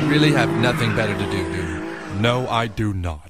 really have nothing better to do you? No, I do not.